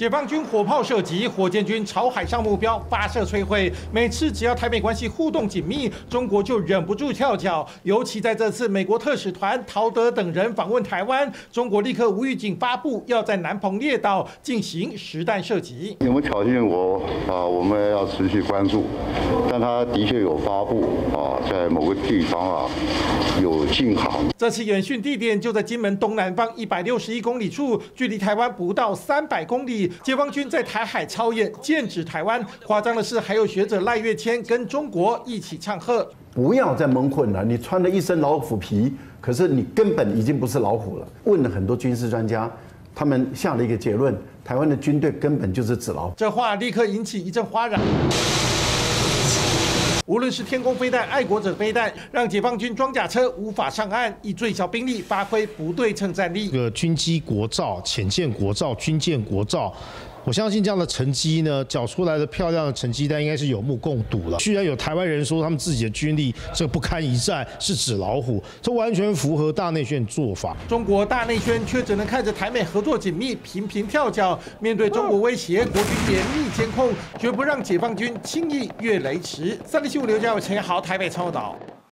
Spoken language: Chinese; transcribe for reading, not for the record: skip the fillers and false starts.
解放军火炮射击，火箭军朝海上目标发射摧毁。每次只要台美关系互动紧密，中国就忍不住跳脚。尤其在这次美国特使团陶德等人访问台湾，中国立刻无预警发布要在南澎列岛进行实弹射击。 有没有挑衅我们要持续关注。但他的确有发布在某个地方有禁航。 这次演训地点就在金门东南方161公里处，距离台湾不到300公里。解放军在台海操演，剑指台湾。夸张的是，还有学者赖岳谦跟中国一起唱和： 不要再蒙混了，你穿了一身老虎皮，可是你根本已经不是老虎了。问了很多军事专家，他们下了一个结论：台湾的军队根本就是纸老虎。 这话立刻引起一阵哗然。无论是天弓飞弹、爱国者飞弹，让解放军装甲车无法上岸，以最小兵力发挥不对称战力。 这个军机国造、潜舰国造、军舰国造。我相信这样的成绩呢，缴出来的漂亮的成绩单应该是有目共睹了。居然有台湾人说他们自己的军力这不堪一战，是纸老虎，这完全符合大内宣做法。 中国大内宣却只能看着台美合作紧密，频频跳脚。面对中国威胁，国军严密监控，绝不让解放军轻易越雷池。3立新闻刘家伟、陈豪台北报道。